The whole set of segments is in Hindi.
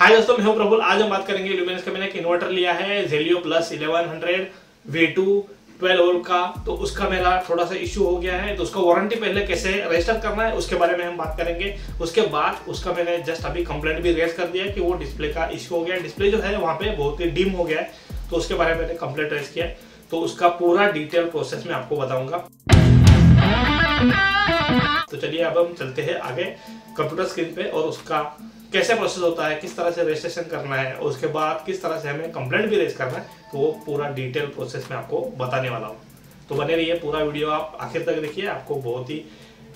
हाय दोस्तों, मैं हूं प्रफुल। आज हम बात करेंगे ल्यूमिनस का मैंने एक इन्वर्टर लिया है जेलियो प्लस 1100 V2 12 वोल्ट का। तो उसका मेरा थोड़ा सा इश्यू हो गया है, तो उसका वारंटी पहले कैसे रजिस्टर करना है उसके बारे में हम बात करेंगे। उसके बाद उसका मैंने जस्ट अभी कंप्लेंट भी रेज कर दिया है कि वो डिस्प्ले का इश्यू हो गया है, डिस्प्ले जो है वहाँ पे बहुत ही डिम हो गया है, तो उसके बारे में मैंने कंप्लेंट रेज किया है। तो उसका पूरा डिटेल प्रोसेस मैं आपको बताऊंगा। तो चलिए अब हम चलते हैं आगे कंप्यूटर स्क्रीन पे और उसका कैसे प्रोसेस होता है, किस तरह से रजिस्ट्रेशन करना है और उसके बाद किस तरह से हमें कंप्लेंट भी रेज करना है, तो वो पूरा डिटेल प्रोसेस मैं आपको बताने वाला हूँ। तो बने रहिए, पूरा वीडियो आप आखिर तक देखिए, आपको बहुत ही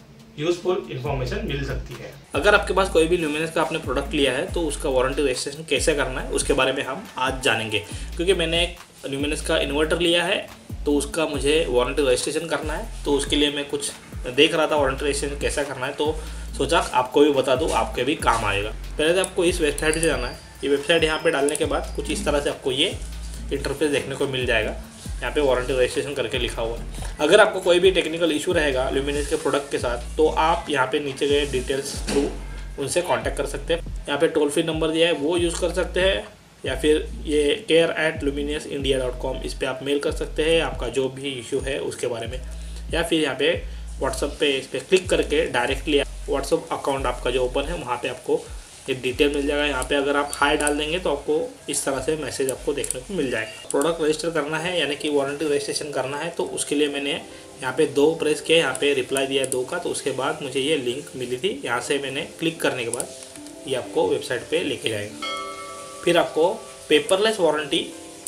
यूजफुल इंफॉर्मेशन मिल सकती है। अगर आपके पास कोई भी ल्यूमिनस का आपने प्रोडक्ट लिया है तो उसका वारंटी रजिस्ट्रेशन कैसे करना है उसके बारे में हम आज जानेंगे। क्योंकि मैंने एक ल्यूमिनस का इन्वर्टर लिया है तो उसका मुझे वारंटी रजिस्ट्रेशन करना है, तो उसके लिए मैं कुछ देख रहा था वारंटी रजिस्ट्रेशन कैसा करना है, तो सोचा आपको भी बता दूं, आपके भी काम आएगा। पहले तो आपको इस वेबसाइट से जाना है। ये वेबसाइट यहाँ पे डालने के बाद कुछ इस तरह से आपको ये इंटरफेस देखने को मिल जाएगा। यहाँ पे वारंटी रजिस्ट्रेशन करके लिखा हुआ है। अगर आपको कोई भी टेक्निकल इशू रहेगा ल्यूमिनस के प्रोडक्ट के साथ तो आप यहाँ पे नीचे गए डिटेल्स थ्रू उनसे कांटेक्ट कर सकते हैं। यहाँ पे टोल फ्री नंबर दिया है वो यूज़ कर सकते हैं, या फिर ये care@luminusindia.com इस पर आप मेल कर सकते हैं आपका जो भी इशू है उसके बारे में, या फिर यहाँ पे व्हाट्सअप पे इस पर क्लिक करके डायरेक्टली व्हाट्सअप अकाउंट आपका जो ओपन है वहाँ पे आपको ये डिटेल मिल जाएगा। यहाँ पे अगर आप हाई डाल देंगे तो आपको इस तरह से मैसेज आपको देखने को मिल जाएगा। प्रोडक्ट रजिस्टर करना है यानी कि वारंटी रजिस्ट्रेशन करना है, तो उसके लिए मैंने यहाँ पे 2 प्रेस किया, यहाँ पे रिप्लाई दिया है 2 का। तो उसके बाद मुझे ये लिंक मिली थी, यहाँ से मैंने क्लिक करने के बाद ये आपको वेबसाइट पर लेके जाएगा। फिर आपको पेपरलेस वारंटी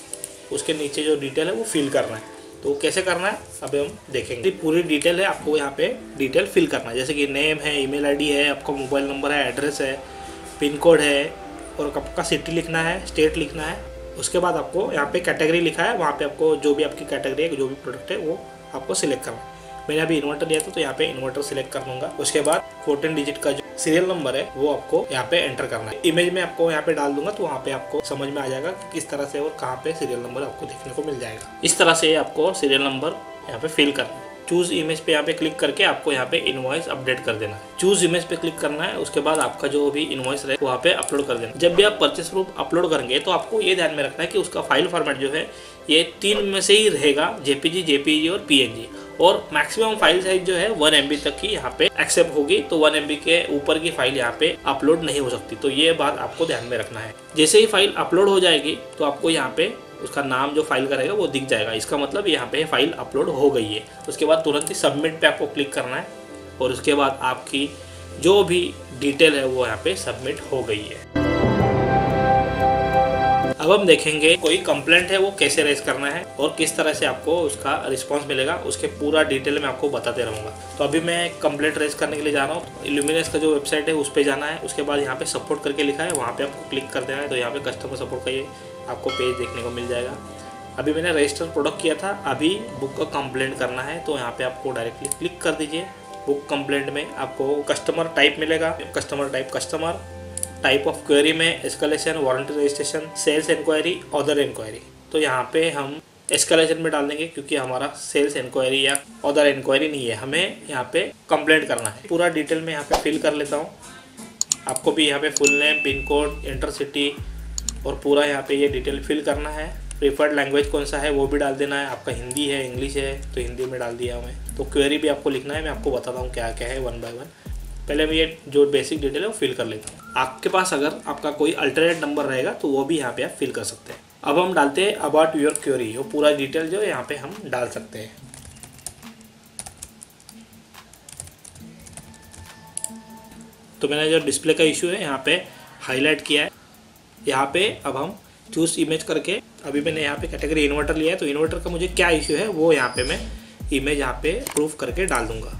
उसके नीचे जो डिटेल है वो फिल करना है। तो कैसे करना है अभी हम देखेंगे। पूरी डिटेल है, आपको यहाँ पे डिटेल फिल करना है, जैसे कि नेम है, ईमेल आईडी है, आपका मोबाइल नंबर है, एड्रेस है, पिन कोड है और आपका सिटी लिखना है, स्टेट लिखना है। उसके बाद आपको यहाँ पे कैटेगरी लिखा है, वहाँ पे आपको जो भी आपकी कैटेगरी है, जो भी प्रोडक्ट है वो आपको सिलेक्ट करना है। मैंने अभी इन्वर्टर लिया था तो यहाँ पे इन्वर्टर सिलेक्ट कर दूंगा। उसके बाद 14 डिजिट का जो सीरियल नंबर है वो आपको यहाँ पे एंटर करना है। इमेज में आपको यहाँ पे डाल दूंगा तो वहाँ पे आपको समझ में आ जाएगा कि किस तरह से और कहाँ पे सीरियल नंबर आपको देखने को मिल जाएगा। इस तरह से आपको सीरियल नंबर यहाँ पे फिल करना है। चूज इमेज पे यहाँ पे क्लिक करके आपको यहाँ पे इनवॉइस अपडेट कर देना है। चूज इमेज पे क्लिक करना है, उसके बाद आपका जो भी इनवॉइस रहे वहाँ पे अपलोड कर देना। जब भी आप परचेस प्रूफ अपलोड करेंगे तो आपको ये ध्यान में रखना है कि उसका फाइल फॉर्मेट जो है ये 3 में से ही रहेगा, JPG, JPG और PNG। और मैक्सिमम फाइल साइज जो है 1 MB तक की यहाँ पे एक्सेप्ट होगी, तो 1 MB के ऊपर की फाइल यहाँ पे अपलोड नहीं हो सकती। तो ये बात आपको ध्यान में रखना है। जैसे ही फाइल अपलोड हो जाएगी तो आपको यहाँ पे उसका नाम जो फाइल का रहेगा वो दिख जाएगा, इसका मतलब यहाँ पे फाइल अपलोड हो गई है। उसके बाद तुरंत ही सबमिट पे आपको क्लिक करना है और उसके बाद आपकी जो भी डिटेल है वो यहाँ पे सबमिट हो गई है। अब हम देखेंगे कोई कंप्लेंट है वो कैसे रेज करना है और किस तरह से आपको उसका रिस्पांस मिलेगा, उसके पूरा डिटेल में आपको बताते रहूँगा। तो अभी मैं कंप्लेंट रेज करने के लिए जा रहा हूँ। ल्यूमिनस का जो वेबसाइट है उस पर जाना है, उसके बाद यहाँ पे सपोर्ट करके लिखा है वहाँ पे आपको क्लिक कर देना है। तो यहाँ पे कस्टमर सपोर्ट का ये आपको पेज देखने को मिल जाएगा। अभी मैंने रजिस्टर प्रोडक्ट किया था, अभी बुक का कंप्लेंट करना है, तो यहाँ पे आपको डायरेक्टली क्लिक कर दीजिए। बुक कंप्लेंट में आपको कस्टमर टाइप मिलेगा, customer type customer, type of query में escalation, warranty registration, sales inquiry, other inquiry. तो यहाँ पे हम एस्केलेशन में डाल देंगे क्योंकि हमारा सेल्स इंक्वायरी या अदर इंक्वायरी नहीं है, हमें यहाँ पे कंप्लेंट करना है। पूरा डिटेल में यहाँ पे फिल कर लेता हूँ। आपको भी यहाँ पे full name, pin code, intercity और पूरा यहाँ पे ये डिटेल फिल करना है। प्रीफर्ड लैंग्वेज कौन सा है वो भी डाल देना है। आपका हिंदी है, इंग्लिश है, तो हिंदी में डाल दिया हमें। तो क्वेरी भी आपको लिखना है, मैं आपको बताता हूँ क्या क्या है 1 बाय 1। पहले मैं ये जो बेसिक डिटेल है वो फिल कर लेता हूँ। आपके पास अगर आपका कोई अल्टरनेट नंबर रहेगा तो वो भी यहाँ पे आप फिल कर सकते हैं। अब हम डालते हैं अबाउट योर क्वेरी, वो पूरा डिटेल जो यहाँ पे हम डाल सकते हैं। तो मैंने जो डिस्प्ले का इशू है यहाँ पे हाईलाइट किया है। यहाँ पे अब हम चूज इमेज करके, अभी मैंने यहाँ पे कैटेगरी इन्वर्टर लिया है तो इन्वर्टर का मुझे क्या इशू है वो यहाँ पे मैं इमेज यहाँ पे प्रूफ करके डाल दूंगा।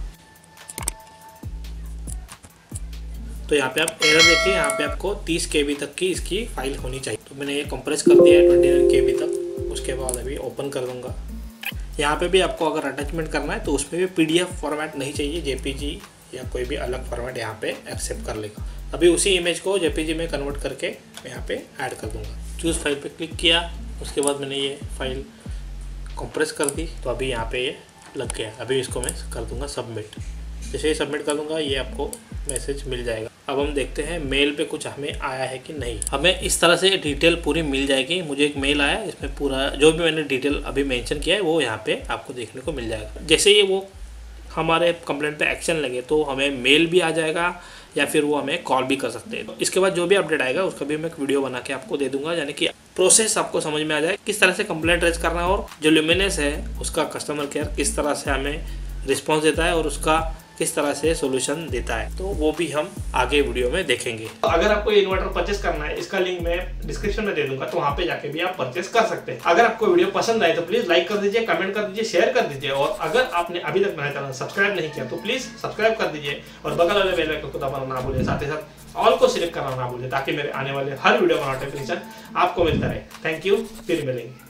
तो यहाँ पे आप एरर देखिए, यहाँ पे आपको 30 KB तक की इसकी फाइल होनी चाहिए। तो मैंने ये कंप्रेस कर दिया है 29 KB तक। उसके बाद अभी ओपन कर दूंगा। यहाँ पे भी आपको अगर अटैचमेंट करना है तो उसमें भी PDF फॉर्मेट नहीं चाहिए, JPG या कोई भी अलग फॉर्मेट यहाँ पे एक्सेप्ट कर लेगा। अभी उसी इमेज को JPG में कन्वर्ट करके मैं यहाँ पे ऐड कर दूंगा। चूज़ फाइल पे क्लिक किया, उसके बाद मैंने ये फाइल कंप्रेस कर दी, तो अभी यहाँ पे ये लग गया। अभी इसको मैं कर दूंगा सबमिट। जैसे ही सबमिट कर दूंगा ये आपको मैसेज मिल जाएगा। अब हम देखते हैं मेल पे कुछ हमें आया है कि नहीं। हमें इस तरह से डिटेल पूरी मिल जाएगी। मुझे एक मेल आया, इसमें पूरा जो भी मैंने डिटेल अभी मेंशन किया है वो यहाँ पे आपको देखने को मिल जाएगा। जैसे ही वो हमारे कंप्लेंट पे एक्शन लगे तो हमें मेल भी आ जाएगा या फिर वो हमें कॉल भी कर सकते हैं। इसके बाद जो भी अपडेट आएगा उसका भी मैं एक वीडियो बना के आपको दे दूंगा, यानी कि प्रोसेस आपको समझ में आ जाए किस तरह से कंप्लेंट रेज करना है और जो ल्यूमिनस है उसका कस्टमर केयर किस तरह से हमें रिस्पॉन्स देता है और उसका किस तरह से सॉल्यूशन देता है, तो वो भी हम आगे वीडियो में देखेंगे। अगर आपको ये इन्वर्टर परचेस करना है, इसका लिंक मैं डिस्क्रिप्शन में दे दूंगा, तो वहां पे जाके भी आप परचेस कर सकते हैं। अगर आपको वीडियो पसंद आए तो प्लीज लाइक कर दीजिए, कमेंट कर दीजिए, शेयर कर दीजिए, और अगर आपने अभी तक मेरा चैनल सब्सक्राइब नहीं किया तो प्लीज सब्सक्राइब कर दीजिए और बगल वाले बेल आइकन को दबाना ना भूलिए, साथ ही साथ ऑल को सिलेक्ट करना ना भूलिए, ताकि मेरे आने वाले हर वीडियो का नोटिफिकेशन आपको मिलता रहे। थैंक यू, फिर मिलेंगे।